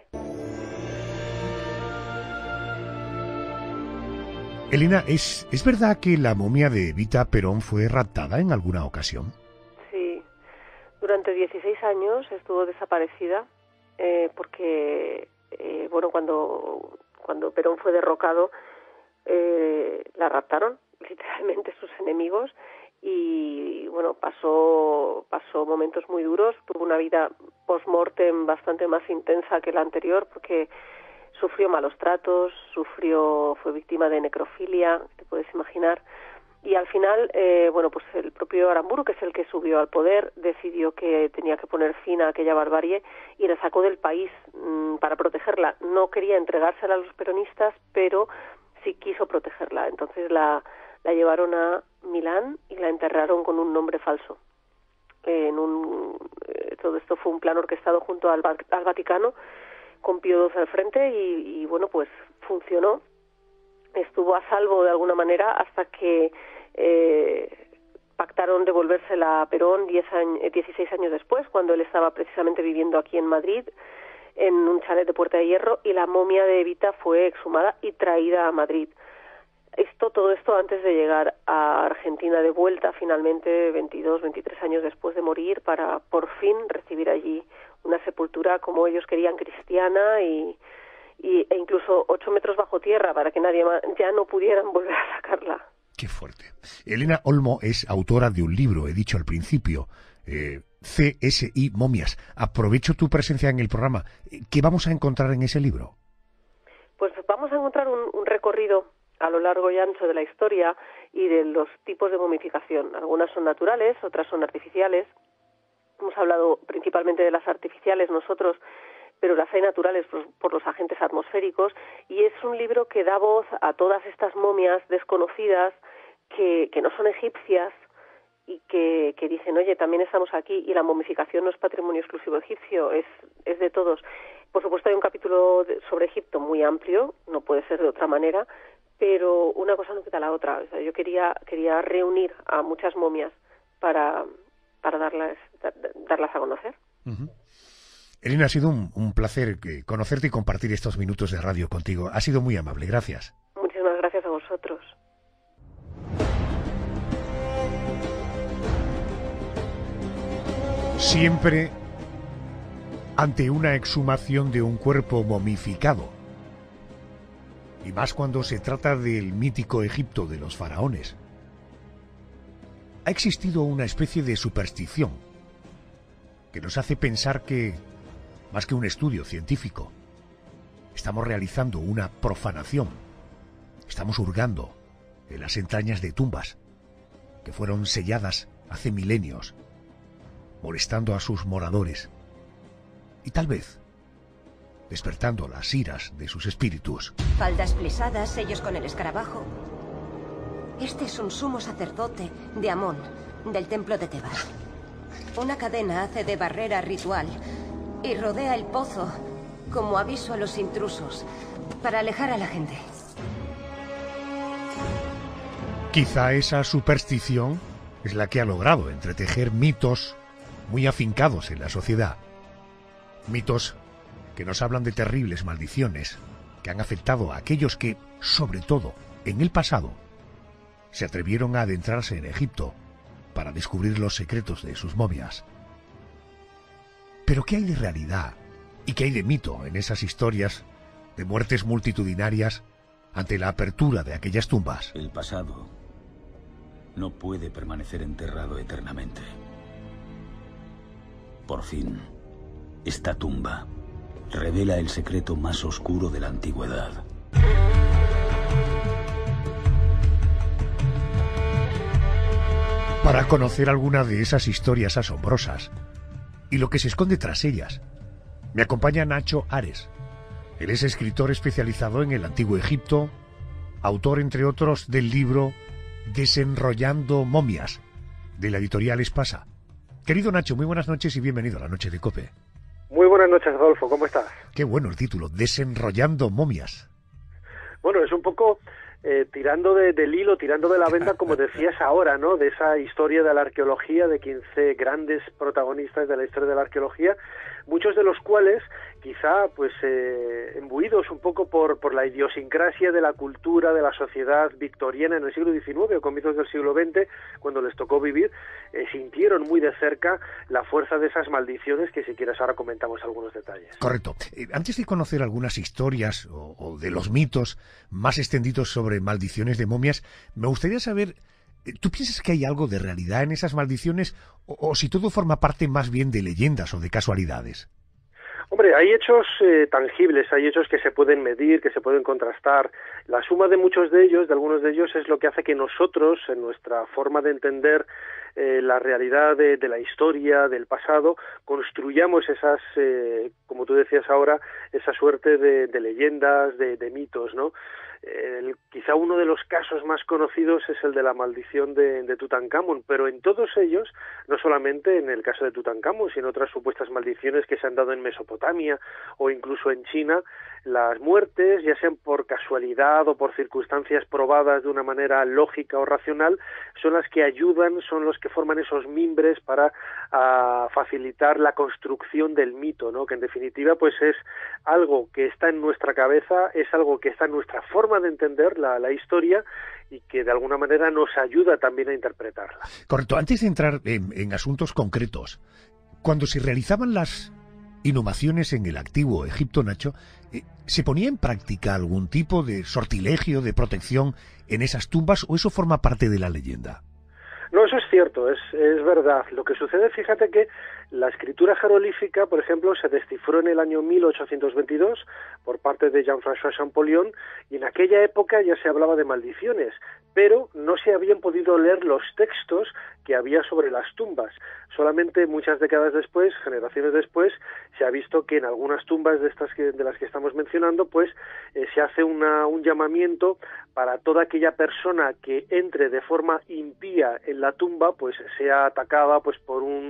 Elena, ¿es verdad que la momia de Evita Perón fue raptada en alguna ocasión? Sí, durante 16 años estuvo desaparecida porque, cuando Perón fue derrocado, la raptaron, literalmente, sus enemigos, y bueno, pasó momentos muy duros. Tuvo una vida post-mortem bastante más intensa que la anterior, porque sufrió malos tratos, fue víctima de necrofilia, te puedes imaginar, y al final, pues el propio Aramburu, que es el que subió al poder, decidió que tenía que poner fin a aquella barbarie y la sacó del país para protegerla. No quería entregársela a los peronistas, pero sí quiso protegerla. Entonces la llevaron a Milán y la enterraron con un nombre falso. Todo esto fue un plan orquestado junto al Vaticano, con Pío XII al frente, y bueno, pues funcionó. Estuvo a salvo de alguna manera hasta que pactaron devolvérsela a Perón 16 años después, cuando él estaba precisamente viviendo aquí en Madrid, en un chalet de Puerta de Hierro, y la momia de Evita fue exhumada y traída a Madrid. Todo esto antes de llegar a Argentina de vuelta, finalmente 22, 23 años después de morir, para por fin recibir allí una sepultura como ellos querían, cristiana, e incluso 8 metros bajo tierra, para que nadie más, ya no pudieran volver a sacarla. Qué fuerte. Elena Olmo es autora de un libro, he dicho al principio, CSI Momias. Aprovecho tu presencia en el programa. ¿Qué vamos a encontrar en ese libro? Pues vamos a encontrar un recorrido a lo largo y ancho de la historia y de los tipos de momificación. Algunas son naturales, otras son artificiales. Hemos hablado principalmente de las artificiales nosotros, pero las hay naturales por los agentes atmosféricos, y es un libro que da voz a todas estas momias desconocidas que no son egipcias y que dicen, oye, también estamos aquí, y la momificación no es patrimonio exclusivo egipcio, es de todos. Por supuesto hay un capítulo sobre Egipto muy amplio, no puede ser de otra manera, pero una cosa no quita la otra. O sea, yo quería reunir a muchas momias para darlas a conocer. Uh-huh. Elena, ha sido un placer conocerte y compartir estos minutos de radio contigo. Ha sido muy amable, gracias. Muchísimas gracias a vosotros. Siempre ante una exhumación de un cuerpo momificado, y más cuando se trata del mítico Egipto de los faraones, ha existido una especie de superstición que nos hace pensar que, más que un estudio científico, estamos realizando una profanación. Estamos hurgando en las entrañas de tumbas que fueron selladas hace milenios, molestando a sus moradores y tal vez despertando las iras de sus espíritus. Faldas plisadas, sellos con el escarabajo. Este es un sumo sacerdote de Amón, del templo de Tebas. Una cadena hace de barrera ritual y rodea el pozo como aviso a los intrusos, para alejar a la gente. Quizá esa superstición es la que ha logrado entretejer mitos muy afincados en la sociedad. Mitos que nos hablan de terribles maldiciones que han afectado a aquellos que, sobre todo en el pasado, se atrevieron a adentrarse en Egipto para descubrir los secretos de sus momias. Pero ¿qué hay de realidad y qué hay de mito en esas historias de muertes multitudinarias ante la apertura de aquellas tumbas? El pasado no puede permanecer enterrado eternamente. Por fin, esta tumba revela el secreto más oscuro de la antigüedad. Para conocer alguna de esas historias asombrosas y lo que se esconde tras ellas, me acompaña Nacho Ares. Él es escritor especializado en el Antiguo Egipto, autor, entre otros, del libro Desenrollando momias, de la editorial Espasa. Querido Nacho, muy buenas noches y bienvenido a la Noche de COPE. Muy buenas noches, Adolfo, ¿cómo estás? Qué bueno el título, Desenrollando momias. Bueno, es un poco tirando del hilo, tirando de la venda, como decías ahora, ¿no? De esa historia de la arqueología, de 15 grandes protagonistas de la historia de la arqueología, muchos de los cuales quizá pues imbuidos un poco por la idiosincrasia de la cultura, de la sociedad victoriana en el siglo XIX o comienzos del siglo XX, cuando les tocó vivir, sintieron muy de cerca la fuerza de esas maldiciones, que si quieres ahora comentamos algunos detalles. Correcto. Antes de conocer algunas historias o de los mitos más extendidos sobre maldiciones de momias, me gustaría saber, ¿tú piensas que hay algo de realidad en esas maldiciones o si todo forma parte más bien de leyendas o de casualidades? Hombre, hay hechos tangibles, hay hechos que se pueden medir, que se pueden contrastar. La suma de muchos de ellos, de algunos de ellos, es lo que hace que nosotros, en nuestra forma de entender la realidad de la historia, del pasado, construyamos esas, como tú decías ahora, esa suerte de leyendas, de mitos, ¿no? Quizá uno de los casos más conocidos es el de la maldición de Tutankamón, pero en todos ellos, no solamente en el caso de Tutankamón, sino otras supuestas maldiciones que se han dado en Mesopotamia o incluso en China, las muertes, ya sean por casualidad o por circunstancias probadas de una manera lógica o racional, son las que ayudan, son los que forman esos mimbres para facilitar la construcción del mito, ¿no? Que en definitiva pues es algo que está en nuestra cabeza, es algo que está en nuestra forma de entender la historia y que de alguna manera nos ayuda también a interpretarla. Correcto. Antes de entrar en asuntos concretos, cuando se realizaban las inhumaciones en el antiguo Egipto, Nacho, ¿se ponía en práctica algún tipo de sortilegio, de protección en esas tumbas o eso forma parte de la leyenda? No, eso es cierto, es verdad. Lo que sucede, fíjate que la escritura jeroglífica, por ejemplo, se descifró en el año 1822 por parte de Jean-François Champollion y en aquella época ya se hablaba de maldiciones, pero no se habían podido leer los textos que había sobre las tumbas. Solamente muchas décadas después, generaciones después, se ha visto que en algunas tumbas de las que estamos mencionando, pues se hace un llamamiento para toda aquella persona que entre de forma impía en la tumba, pues sea atacada pues por un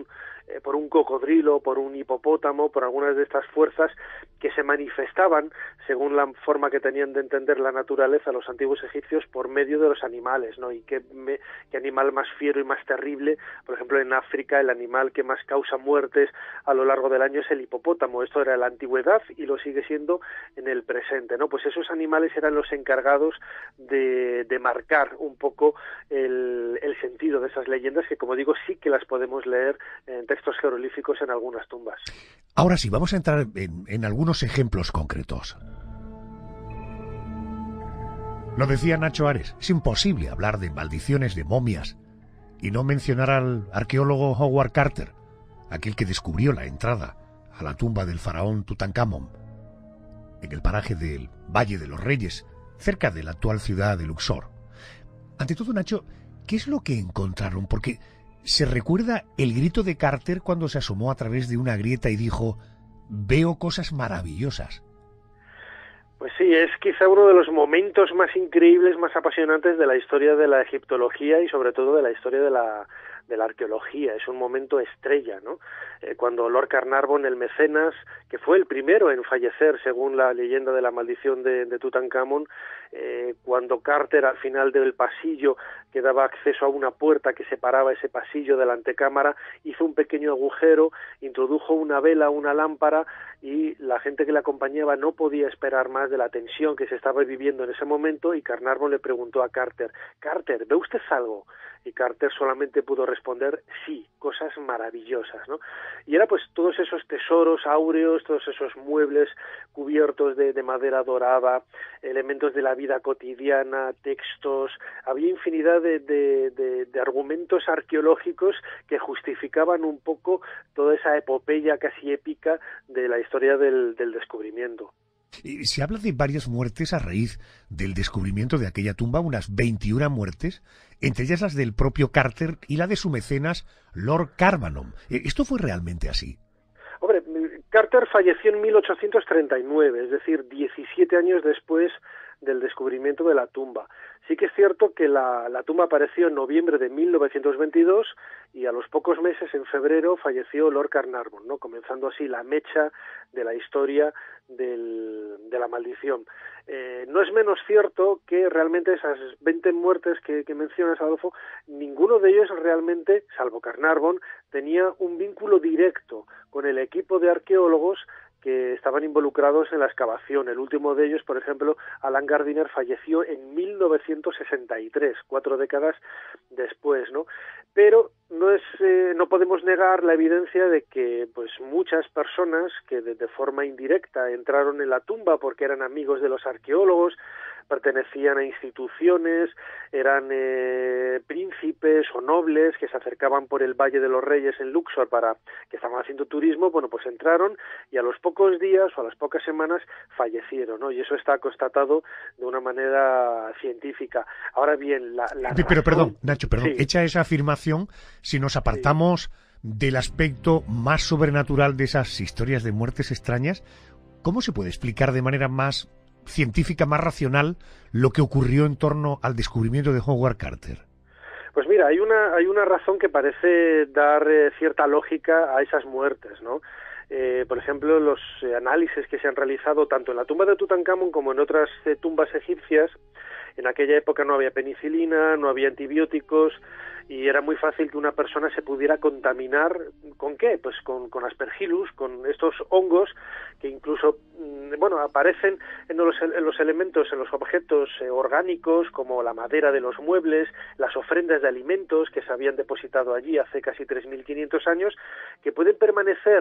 cocodrilo, por un hipopótamo, por algunas de estas fuerzas que se manifestaban, según la forma que tenían de entender la naturaleza los antiguos egipcios, por medio de los animales, ¿no? Y qué animal más fiero y más terrible. Por ejemplo, en África el animal que más causa muertes a lo largo del año es el hipopótamo. Esto era en la antigüedad y lo sigue siendo en el presente, ¿no? Pues esos animales eran los encargados de marcar un poco el sentido de esas leyendas, que, como digo, sí que las podemos leer en textos jeroglíficos en algunas tumbas. Ahora sí, vamos a entrar en algunos ejemplos concretos. Lo decía Nacho Ares, es imposible hablar de maldiciones de momias y no mencionar al arqueólogo Howard Carter, aquel que descubrió la entrada a la tumba del faraón Tutankamón, en el paraje del Valle de los Reyes, cerca de la actual ciudad de Luxor. Ante todo, Nacho, ¿qué es lo que encontraron? Porque se recuerda el grito de Carter cuando se asomó a través de una grieta y dijo: «Veo cosas maravillosas». Pues sí, es quizá uno de los momentos más increíbles, más apasionantes de la historia de la egiptología y sobre todo de la historia de la arqueología. Es un momento estrella, ¿no? Cuando Lord Carnarvon, el mecenas, que fue el primero en fallecer según la leyenda de la maldición de Tutankamón, cuando Carter, al final del pasillo que daba acceso a una puerta que separaba ese pasillo de la antecámara, hizo un pequeño agujero, introdujo una vela, una lámpara, y la gente que le acompañaba no podía esperar más de la tensión que se estaba viviendo en ese momento, y Carnarvon le preguntó a Carter: «Carter, ¿ve usted algo?». Y Carter solamente pudo responder: «Sí, cosas maravillosas», ¿no? Y era pues todos esos tesoros áureos, todos esos muebles cubiertos de madera dorada, elementos de la vida cotidiana, textos. Había infinidad de argumentos arqueológicos que justificaban un poco toda esa epopeya casi épica de la historia del descubrimiento. Se habla de varias muertes a raíz del descubrimiento de aquella tumba, unas 21 muertes, entre ellas las del propio Carter y la de su mecenas Lord Carnarvon. ¿Esto fue realmente así? Hombre, Carter falleció en 1839, es decir, 17 años después del descubrimiento de la tumba. Sí que es cierto que la tumba apareció en noviembre de 1922 y a los pocos meses, en febrero, falleció Lord Carnarvon, ¿no? Comenzando así la mecha de la historia de la maldición. No es menos cierto que realmente esas 20 muertes que mencionas, Adolfo, ninguno de ellos realmente, salvo Carnarvon, tenía un vínculo directo con el equipo de arqueólogos que estaban involucrados en la excavación. El último de ellos, por ejemplo, Alan Gardiner, falleció en 1963, 4 décadas después, ¿no? Pero no podemos negar la evidencia de que pues muchas personas que de forma indirecta entraron en la tumba porque eran amigos de los arqueólogos, pertenecían a instituciones, eran príncipes o nobles que se acercaban por el Valle de los Reyes en Luxor que estaban haciendo turismo, bueno, pues entraron y a los pocos días o a las pocas semanas fallecieron, ¿no? Y eso está constatado de una manera científica. Ahora bien, Pero perdón, Nacho, sí. Hecha esa afirmación, si nos apartamos del aspecto más sobrenatural de esas historias de muertes extrañas, ¿cómo se puede explicar de manera más científica, más racional, lo que ocurrió en torno al descubrimiento de Howard Carter? Pues mira, hay una razón que parece dar cierta lógica a esas muertes, ¿no? Por ejemplo, los análisis que se han realizado tanto en la tumba de Tutankamón como en otras tumbas egipcias. En aquella época no había penicilina, no había antibióticos y era muy fácil que una persona se pudiera contaminar. ¿Con qué? Pues con Aspergillus, con estos hongos que incluso aparecen en los elementos, en los objetos orgánicos, como la madera de los muebles, las ofrendas de alimentos que se habían depositado allí hace casi 3.500 años, que pueden permanecer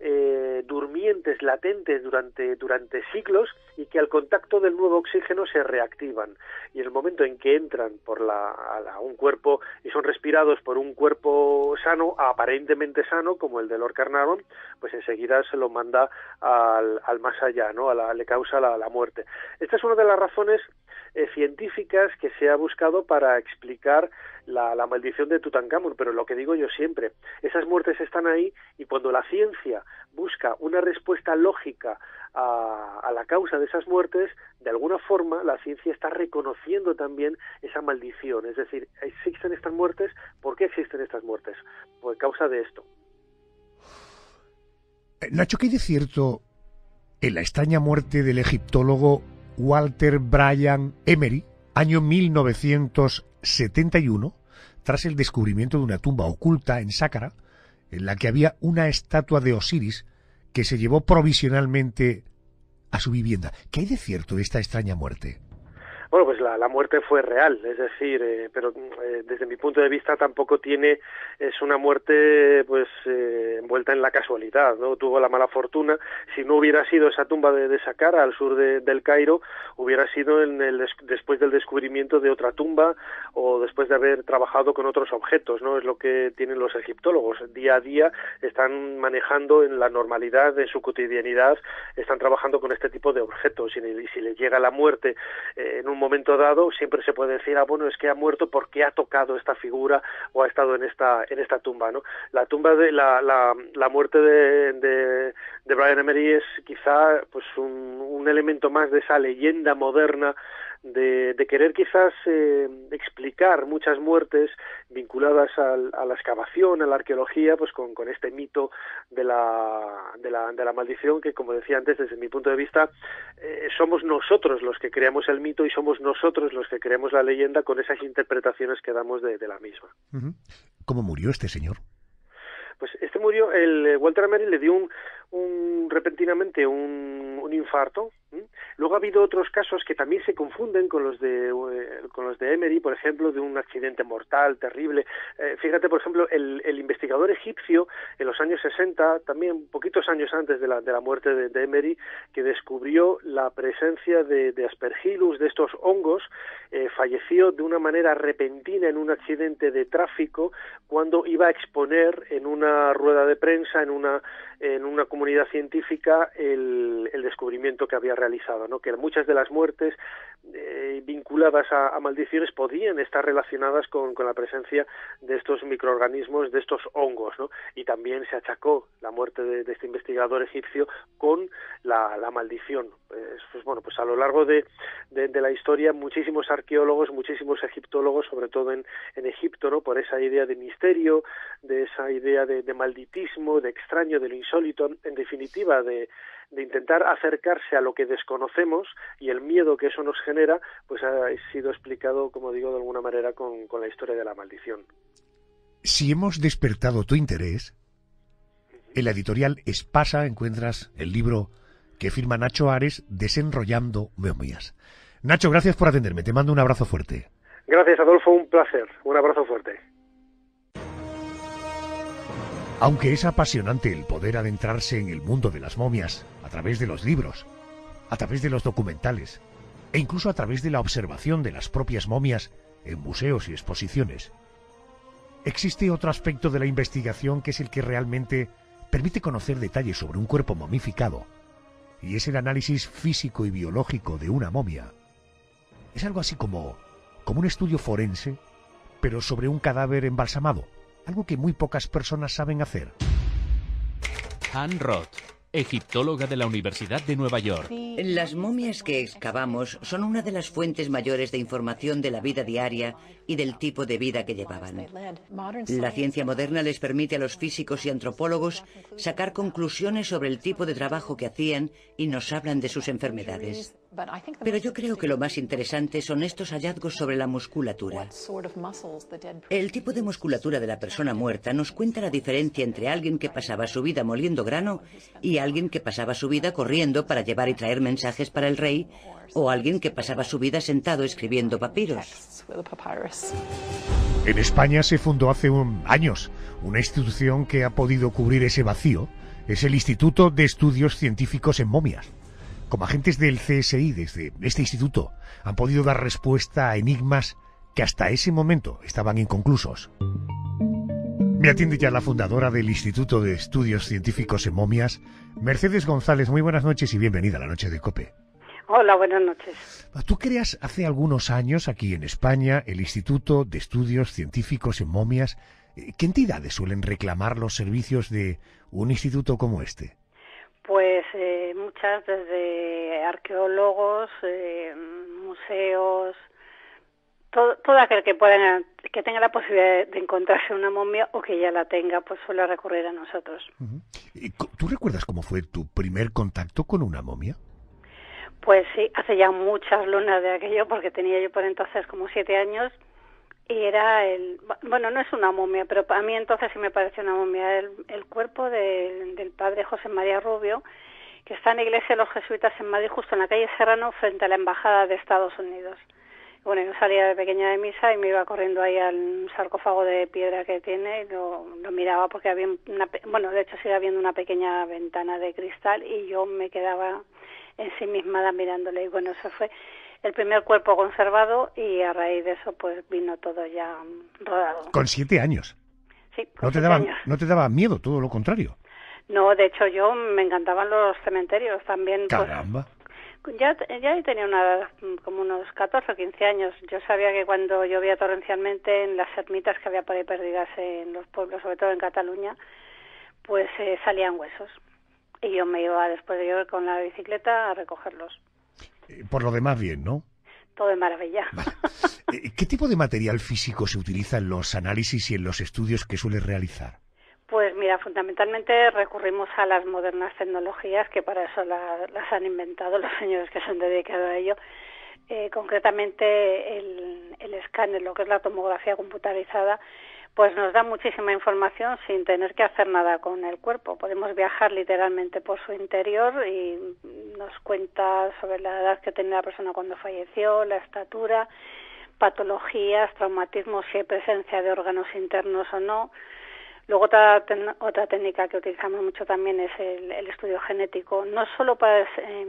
durmientes, latentes durante siglos y que al contacto del nuevo oxígeno se reactivan. Y en el momento en que entran por un cuerpo y son respirados por un cuerpo sano, aparentemente sano, como el de Lord Carnarvon, pues enseguida se lo manda al más allá, ¿no? Le causa la muerte. Esta es una de las razones científicas que se ha buscado para explicar la maldición de Tutankamón, pero lo que digo yo siempre, esas muertes están ahí y cuando la ciencia busca una respuesta lógica a la causa de esas muertes, de alguna forma la ciencia está reconociendo también esa maldición, es decir, existen estas muertes. ¿Por qué existen estas muertes? Por causa de esto. Nacho, ¿qué hay de cierto en la extraña muerte del egiptólogo Walter Bryan Emery, año 1971, tras el descubrimiento de una tumba oculta en Sáqara, en la que había una estatua de Osiris que se llevó provisionalmente a su vivienda? ¿Qué hay de cierto de esta extraña muerte? Bueno, pues la muerte fue real, es decir, pero desde mi punto de vista tampoco es una muerte pues envuelta en la casualidad, ¿no? Tuvo la mala fortuna. Si no hubiera sido esa tumba de Saqqara al sur del Cairo, hubiera sido después del descubrimiento de otra tumba o después de haber trabajado con otros objetos, ¿no? Es lo que tienen los egiptólogos. Día a día están manejando en la normalidad de su cotidianidad, están trabajando con este tipo de objetos y si les llega la muerte en un momento dado, siempre se puede decir, es que ha muerto porque ha tocado esta figura o ha estado en esta tumba, ¿no? La tumba de la muerte de Bryan Emery es quizá pues un elemento más de esa leyenda moderna de querer quizás explicar muchas muertes vinculadas a la excavación, a la arqueología, pues con este mito de la maldición que, como decía antes, desde mi punto de vista, somos nosotros los que creamos el mito y somos nosotros los que creamos la leyenda con esas interpretaciones que damos de la misma. ¿Cómo murió este señor? Pues este murió, Walter Emery le dio repentinamente un infarto. Luego ha habido otros casos que también se confunden con los de Emery, por ejemplo, de un accidente mortal terrible. Fíjate, por ejemplo, el investigador egipcio en los años 60, también poquitos años antes de la muerte de Emery, que descubrió la presencia de Aspergillus, de estos hongos, falleció de una manera repentina en un accidente de tráfico cuando iba a exponer en una rueda de prensa, en una comunidad científica, el descubrimiento que había realizado, ¿no? Que muchas de las muertes vinculadas a maldiciones podían estar relacionadas con la presencia de estos microorganismos, de estos hongos, ¿no? Y también se achacó la muerte de este investigador egipcio con la maldición. Pues a lo largo de la historia, muchísimos arqueólogos, muchísimos egiptólogos, sobre todo en Egipto, ¿no? Por esa idea de misterio, de esa idea de malditismo, de extraño, de lo insólito, en definitiva, de intentar acercarse a lo que desconocemos, y el miedo que eso nos genera, pues ha sido explicado, como digo, de alguna manera con la historia de la maldición. Si hemos despertado tu interés, en la editorial Espasa encuentras el libro que firma Nacho Ares, Desenrollando momias. Nacho, gracias por atenderme, te mando un abrazo fuerte. Gracias, Adolfo, un placer, un abrazo fuerte. Aunque es apasionante el poder adentrarse en el mundo de las momias a través de los libros, a través de los documentales e incluso a través de la observación de las propias momias en museos y exposiciones, existe otro aspecto de la investigación que es el que realmente permite conocer detalles sobre un cuerpo momificado, y es el análisis físico y biológico de una momia. Es algo así como un estudio forense, pero sobre un cadáver embalsamado. Algo que muy pocas personas saben hacer. Anne Roth, egiptóloga de la Universidad de Nueva York. Las momias que excavamos son una de las fuentes mayores de información de la vida diaria y del tipo de vida que llevaban. La ciencia moderna les permite a los físicos y antropólogos sacar conclusiones sobre el tipo de trabajo que hacían y nos hablan de sus enfermedades. Pero yo creo que lo más interesante son estos hallazgos sobre la musculatura. El tipo de musculatura de la persona muerta nos cuenta la diferencia entre alguien que pasaba su vida moliendo grano y alguien que pasaba su vida corriendo para llevar y traer mensajes para el rey, o alguien que pasaba su vida sentado escribiendo papiros. En España se fundó hace años una institución que ha podido cubrir ese vacío. Es el Instituto de Estudios Científicos en Momias. Como agentes del CSI desde este instituto han podido dar respuesta a enigmas que hasta ese momento estaban inconclusos. Me atiende ya la fundadora del Instituto de Estudios Científicos en Momias, Mercedes González. Muy buenas noches y bienvenida a la Noche de COPE. Hola, buenas noches. Tú creas hace algunos años aquí en España el Instituto de Estudios Científicos en Momias. ¿Qué entidades suelen reclamar los servicios de un instituto como este? Pues muchas, desde arqueólogos, museos, todo aquel que tenga la posibilidad de encontrarse una momia o que ya la tenga, pues suele recurrir a nosotros. ¿Tú recuerdas cómo fue tu primer contacto con una momia? Pues sí, hace ya muchas lunas de aquello, porque tenía yo por entonces como 7 años, y era bueno, no es una momia, pero a mí entonces sí me pareció una momia, el cuerpo del padre José María Rubio, que está en la iglesia de los jesuitas en Madrid, justo en la calle Serrano, frente a la embajada de Estados Unidos. Bueno, yo salía de pequeña de misa y me iba corriendo ahí al sarcófago de piedra que tiene, y lo miraba porque había de hecho sigue habiendo una pequeña ventana de cristal, y yo me quedaba ensimismada mirándole, y bueno, eso fue el primer cuerpo conservado, y a raíz de eso pues vino todo ya rodado. ¿Con 7 años? Sí, ¿No te daba miedo, todo lo contrario? No, de hecho yo me encantaban los cementerios también. Caramba. Pues, ya tenía como unos 14 o 15 años. Yo sabía que cuando llovía torrencialmente, en las ermitas que había por ahí perdidas en los pueblos, sobre todo en Cataluña, pues salían huesos. Y yo me iba después de llover con la bicicleta a recogerlos. Por lo demás, bien, ¿no? Todo de maravilla. Vale. ¿Qué tipo de material físico se utiliza en los análisis y en los estudios que suele realizar? Pues mira, fundamentalmente recurrimos a las modernas tecnologías, que para eso las han inventado los señores que se han dedicado a ello. Concretamente el escáner, lo que es la tomografía computarizada, pues nos da muchísima información sin tener que hacer nada con el cuerpo. Podemos viajar literalmente por su interior y nos cuenta sobre la edad que tenía la persona cuando falleció, la estatura, patologías, traumatismos, si hay presencia de órganos internos o no. Luego otra técnica que utilizamos mucho también es el estudio genético, no solo para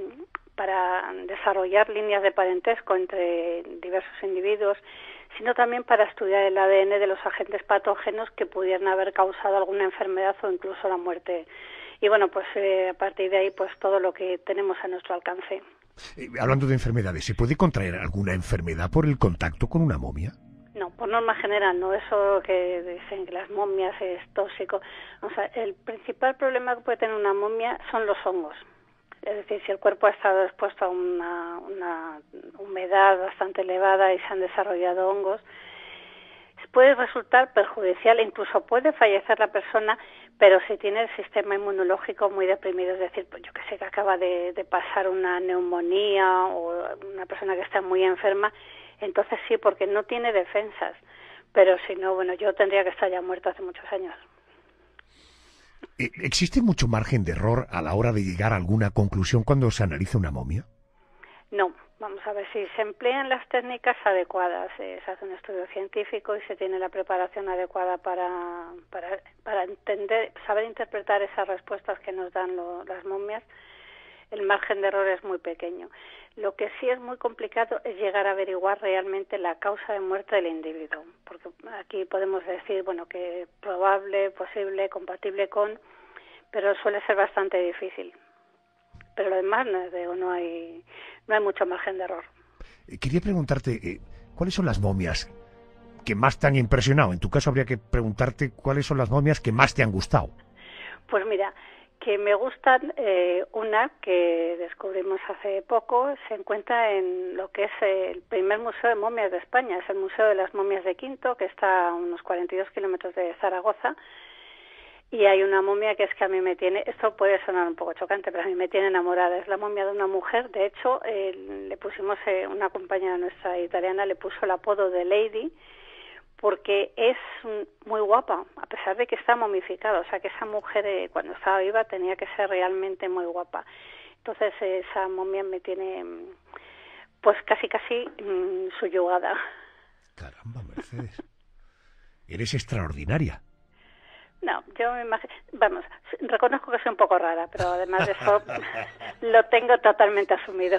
desarrollar líneas de parentesco entre diversos individuos, sino también para estudiar el ADN de los agentes patógenos que pudieran haber causado alguna enfermedad o incluso la muerte. Y bueno, pues a partir de ahí, pues todo lo que tenemos a nuestro alcance. Hablando de enfermedades, ¿se puede contraer alguna enfermedad por el contacto con una momia? No, por norma general no. Eso que dicen que las momias es tóxico. O sea, el principal problema que puede tener una momia son los hongos. Es decir, si el cuerpo ha estado expuesto a una humedad bastante elevada y se han desarrollado hongos, puede resultar perjudicial, incluso puede fallecer la persona, pero si tiene el sistema inmunológico muy deprimido, es decir, pues yo que sé, que acaba de pasar una neumonía o una persona que está muy enferma, entonces sí, porque no tiene defensas, pero si no, bueno, yo tendría que estar ya muerta hace muchos años. ¿Existe mucho margen de error a la hora de llegar a alguna conclusión cuando se analiza una momia? No. Vamos a ver, si se emplean las técnicas adecuadas, se hace un estudio científico y se tiene la preparación adecuada para entender, saber interpretar esas respuestas que nos dan las momias, el margen de error es muy pequeño. Lo que sí es muy complicado es llegar a averiguar realmente la causa de muerte del individuo, porque aquí podemos decir, bueno, que probable, posible, compatible con, pero suele ser bastante difícil. Pero lo demás, no hay mucho margen de error. Quería preguntarte, ¿cuáles son las momias que más te han impresionado? En tu caso habría que preguntarte cuáles son las momias que más te han gustado. Pues mira, que me gustan, una que descubrimos hace poco, se encuentra en lo que es el primer museo de momias de España, es el Museo de las Momias de Quinto, que está a unos 42 kilómetros de Zaragoza. Y hay una momia que es que a mí me tiene, esto puede sonar un poco chocante, pero a mí me tiene enamorada. Es la momia de una mujer. De hecho, le pusimos, una compañera nuestra italiana le puso el apodo de Lady, porque es muy guapa, a pesar de que está momificada. O sea, que esa mujer, cuando estaba viva, tenía que ser realmente muy guapa. Entonces, esa momia me tiene, pues casi subyugada. Caramba, Mercedes. Eres extraordinaria. No, yo me imagino, vamos, reconozco que soy un poco rara, pero además de eso lo tengo totalmente asumido.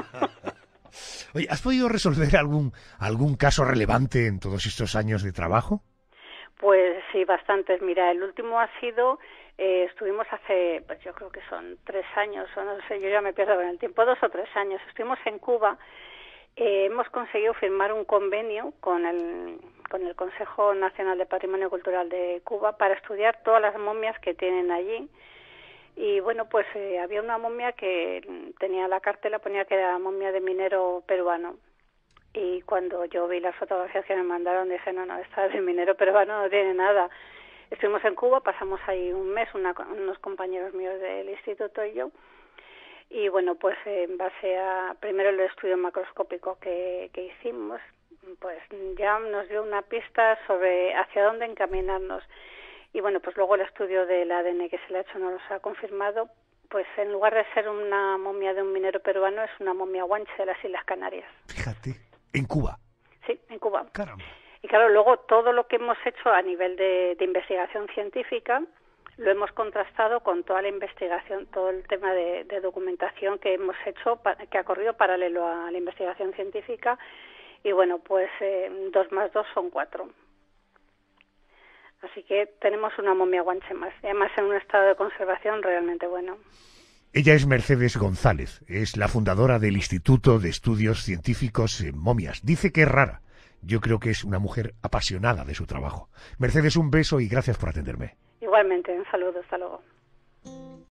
Oye, ¿has podido resolver algún caso relevante en todos estos años de trabajo? Pues sí, bastantes. Mira, el último ha sido, estuvimos hace, pues yo creo que son 3 años, o no sé, yo ya me pierdo con el tiempo, 2 o 3 años. Estuvimos en Cuba, hemos conseguido firmar un convenio con el Consejo Nacional de Patrimonio Cultural de Cuba para estudiar todas las momias que tienen allí. Y bueno, pues había una momia que tenía la cartela, ponía que era momia de minero peruano. Y cuando yo vi las fotografías que me mandaron, dije, no, esta de minero peruano no tiene nada. Estuvimos en Cuba, pasamos ahí un mes, unos compañeros míos del instituto y yo. Y bueno, pues en base a primero el estudio macroscópico que hicimos, pues ya nos dio una pista sobre hacia dónde encaminarnos. Y bueno, pues luego el estudio del ADN que se le ha hecho nos ha confirmado, pues en lugar de ser una momia de un minero peruano, es una momia guanche de las Islas Canarias. Fíjate, ¿en Cuba? Sí, en Cuba. Caramba. Y claro, luego todo lo que hemos hecho a nivel de investigación científica lo hemos contrastado con toda la investigación, todo el tema de documentación que hemos hecho, que ha corrido paralelo a la investigación científica. Y bueno, pues 2 más 2 son 4. Así que tenemos una momia guanche más, y además en un estado de conservación realmente bueno. Ella es Mercedes González, es la fundadora del Instituto de Estudios Científicos en Momias. Dice que es rara. Yo creo que es una mujer apasionada de su trabajo. Mercedes, un beso y gracias por atenderme. Igualmente, un saludo, hasta luego.